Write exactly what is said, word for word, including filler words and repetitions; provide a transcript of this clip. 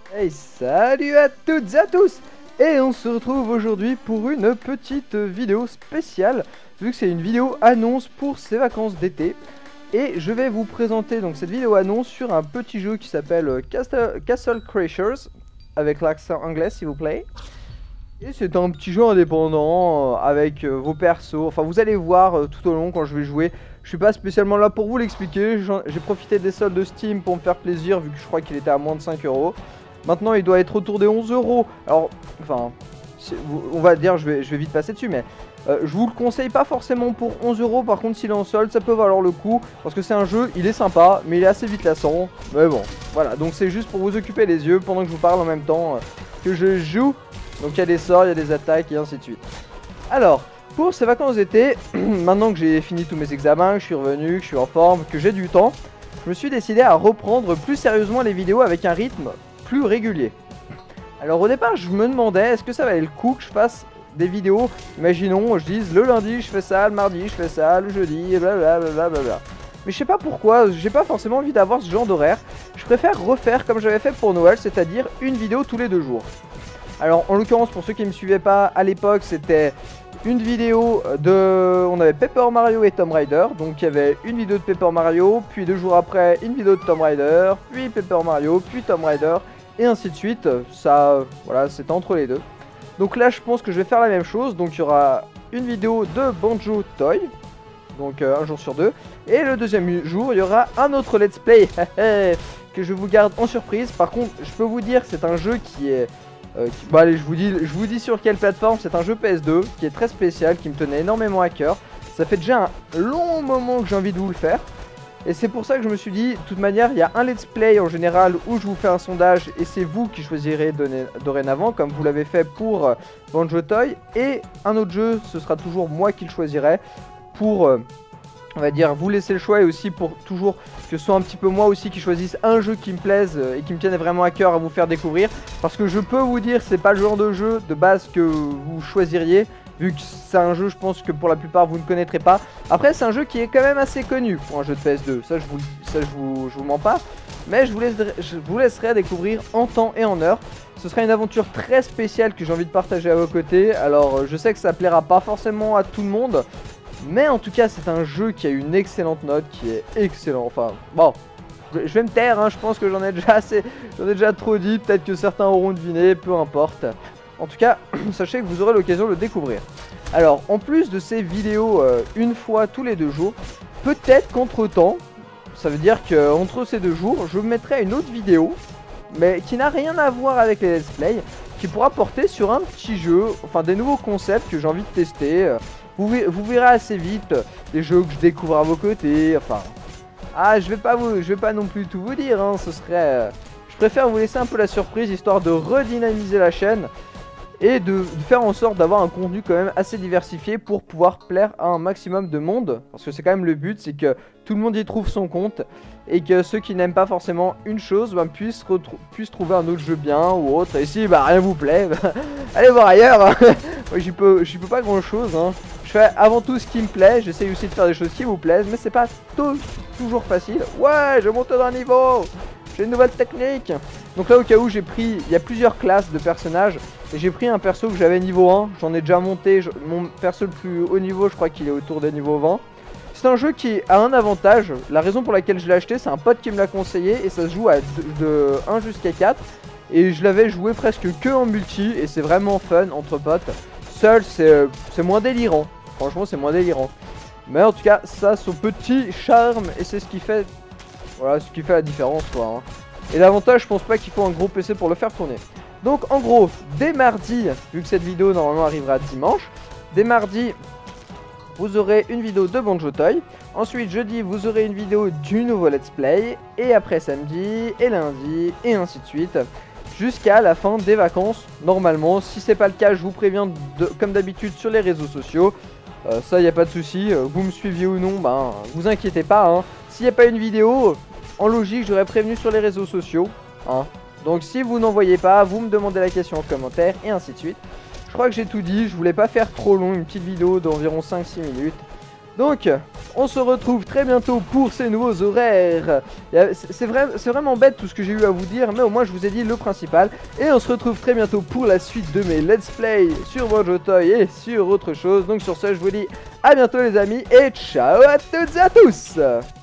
Hey, salut à toutes et à tous. Et on se retrouve aujourd'hui pour une petite vidéo spéciale, vu que c'est une vidéo annonce pour ces vacances d'été. Et je vais vous présenter donc cette vidéo annonce sur un petit jeu qui s'appelle Castle, Castle Crashers, avec l'accent anglais s'il vous plaît. Et c'est un petit jeu indépendant euh, avec euh, vos persos, enfin vous allez voir euh, tout au long quand je vais jouer. Je suis pas spécialement là pour vous l'expliquer, j'ai profité des soldes de Steam pour me faire plaisir vu que je crois qu'il était à moins de cinq euros. Maintenant il doit être autour des onze euros. Alors, enfin, on va dire, je vais, je vais vite passer dessus, mais euh, je vous le conseille pas forcément pour onze euros. Par contre, s'il est en solde, ça peut valoir le coup. Parce que c'est un jeu, il est sympa, mais il est assez vite lassant. Mais bon, voilà, donc c'est juste pour vous occuper les yeux pendant que je vous parle en même temps euh, que je joue. Donc il y a des sorts, il y a des attaques et ainsi de suite. Alors, pour ces vacances d'été, maintenant que j'ai fini tous mes examens, que je suis revenu, que je suis en forme, que j'ai du temps, je me suis décidé à reprendre plus sérieusement les vidéos avec un rythme plus régulier. Alors au départ je me demandais est-ce que ça valait le coup que je fasse des vidéos, imaginons je dise le lundi je fais ça, le mardi je fais ça, le jeudi, blablabla. Mais je sais pas pourquoi, j'ai pas forcément envie d'avoir ce genre d'horaire. Je préfère refaire comme j'avais fait pour Noël, c'est-à-dire une vidéo tous les deux jours. Alors en l'occurrence pour ceux qui ne me suivaient pas à l'époque, c'était une vidéo de... On avait Paper Mario et Tomb Raider, donc il y avait une vidéo de Paper Mario, puis deux jours après une vidéo de Tomb Raider, puis Paper Mario, puis Tomb Raider, et ainsi de suite. Ça, voilà, c'était entre les deux. Donc là je pense que je vais faire la même chose, donc il y aura une vidéo de Banjo Toy, donc euh, un jour sur deux, et le deuxième jour il y aura un autre let's play que je vous garde en surprise. Par contre je peux vous dire que c'est un jeu qui est... Euh, qui, bon allez je vous dis je vous dis sur quelle plateforme. C'est un jeu P S deux qui est très spécial, qui me tenait énormément à cœur. Ça fait déjà un long moment que j'ai envie de vous le faire. Et c'est pour ça que je me suis dit, de toute manière, il y a un let's play en général où je vous fais un sondage et c'est vous qui choisirez dorénavant, comme vous l'avez fait pour euh, Banjo Toy. Et un autre jeu, ce sera toujours moi qui le choisirai pour, euh, on va dire, vous laisser le choix, et aussi pour toujours que ce soit un petit peu moi aussi qui choisisse un jeu qui me plaise euh, et qui me tienne vraiment à cœur à vous faire découvrir. Parce que je peux vous dire, c'est pas le genre de jeu de base que vous choisiriez, vu que c'est un jeu, je pense que pour la plupart vous ne connaîtrez pas. Après c'est un jeu qui est quand même assez connu pour un jeu de P S deux, ça je vous, ça, je vous, je vous mens pas. Mais je vous, laisserai, je vous laisserai découvrir en temps et en heure. Ce sera une aventure très spéciale que j'ai envie de partager à vos côtés. Alors je sais que ça plaira pas forcément à tout le monde, mais en tout cas c'est un jeu qui a une excellente note, qui est excellent. Enfin bon, je vais me taire, hein, je pense que j'en ai déjà assez, j'en ai déjà trop dit. Peut-être que certains auront deviné, peu importe. En tout cas, sachez que vous aurez l'occasion de le découvrir. Alors, en plus de ces vidéos euh, une fois tous les deux jours, peut-être qu'entre temps, ça veut dire qu'entre ces deux jours, je mettrai une autre vidéo, mais qui n'a rien à voir avec les let's play, qui pourra porter sur un petit jeu, enfin des nouveaux concepts que j'ai envie de tester. Vous, vous verrez assez vite des jeux que je découvre à vos côtés, enfin... Ah, je vais pas vous, je vais pas non plus tout vous dire, hein, ce serait... Euh, je préfère vous laisser un peu la surprise, histoire de redynamiser la chaîne. Et de, de faire en sorte d'avoir un contenu quand même assez diversifié pour pouvoir plaire à un maximum de monde. Parce que c'est quand même le but, c'est que tout le monde y trouve son compte. Et que ceux qui n'aiment pas forcément une chose bah, puissent, puissent trouver un autre jeu bien ou autre. Et si bah, rien vous plaît, bah, allez voir ailleurs. Moi j'y peux, j'y peux pas grand chose, hein. Je fais avant tout ce qui me plaît, j'essaye aussi de faire des choses qui vous plaisent. Mais c'est pas tout, toujours facile. Ouais, je monte d'un niveau, j'ai une nouvelle technique. Donc là au cas où j'ai pris, il y a plusieurs classes de personnages. Et j'ai pris un perso que j'avais niveau un, j'en ai déjà monté, je, mon perso le plus haut niveau je crois qu'il est autour des niveaux vingt. C'est un jeu qui a un avantage, la raison pour laquelle je l'ai acheté, c'est un pote qui me l'a conseillé et ça se joue à de, de un jusqu'à quatre. Et je l'avais joué presque que en multi et c'est vraiment fun entre potes. Seul c'est moins délirant, franchement c'est moins délirant. Mais en tout cas ça a son petit charme et c'est ce qui fait, voilà, ce qui fait la différence quoi. Hein. Et l'avantage je pense pas qu'il faut un gros P C pour le faire tourner. Donc en gros, dès mardi, vu que cette vidéo normalement arrivera dimanche, dès mardi, vous aurez une vidéo de Banjo Toy. Ensuite jeudi, vous aurez une vidéo du nouveau let's play. Et après samedi, et lundi, et ainsi de suite. Jusqu'à la fin des vacances, normalement. Si c'est pas le cas, je vous préviens de, comme d'habitude sur les réseaux sociaux. Euh, ça, y a pas de souci. Vous me suiviez ou non, ben, vous inquiétez pas. Hein. S'il n'y a pas une vidéo, en logique, j'aurais prévenu sur les réseaux sociaux. Hein. Donc si vous n'en voyez pas, vous me demandez la question en commentaire et ainsi de suite. Je crois que j'ai tout dit, je voulais pas faire trop long, une petite vidéo d'environ cinq six minutes. Donc, on se retrouve très bientôt pour ces nouveaux horaires. C'est vrai, c'est vraiment bête tout ce que j'ai eu à vous dire, mais au moins je vous ai dit le principal. Et on se retrouve très bientôt pour la suite de mes let's play sur Banjo Toy et sur autre chose. Donc sur ce, je vous dis à bientôt les amis et ciao à toutes et à tous.